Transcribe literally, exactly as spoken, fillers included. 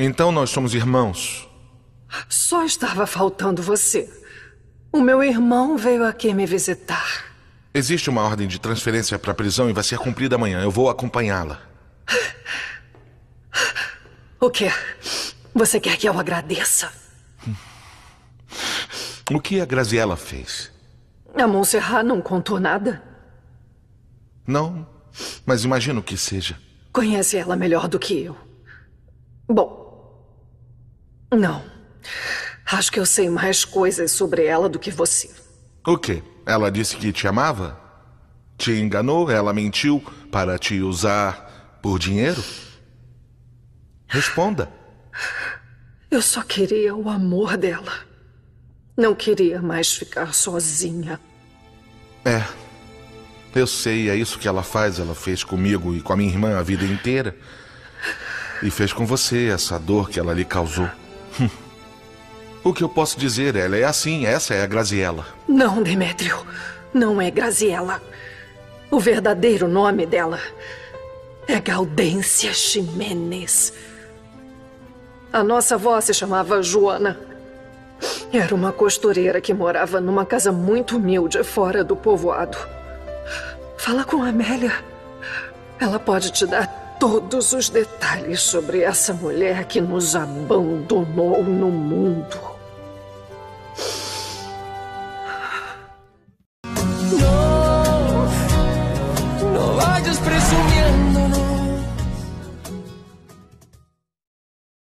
Então nós somos irmãos. Só estava faltando você. O meu irmão veio aqui me visitar. Existe uma ordem de transferência para a prisão e vai ser cumprida amanhã. Eu vou acompanhá-la. O quê? Você quer que eu agradeça? O que a Graziella fez? A Montserrat não contou nada? Não, mas imagino que seja. Conhece ela melhor do que eu. Bom, não. Acho que eu sei mais coisas sobre ela do que você. O quê? Ela disse que te amava? Te enganou? Ela mentiu para te usar por dinheiro? Responda. Eu só queria o amor dela. Não queria mais ficar sozinha. É. Eu sei, é isso que ela faz. Ela fez comigo e com a minha irmã a vida inteira. E fez com você essa dor que ela lhe causou. O que eu posso dizer? Ela é assim, essa é a Graziella. Não, Demétrio. Não é Graziella. O verdadeiro nome dela é Gaudência Ximenes. A nossa avó se chamava Joana. Era uma costureira que morava numa casa muito humilde fora do povoado. Fala com a Amélia. Ela pode te dar todos os detalhes sobre essa mulher que nos abandonou.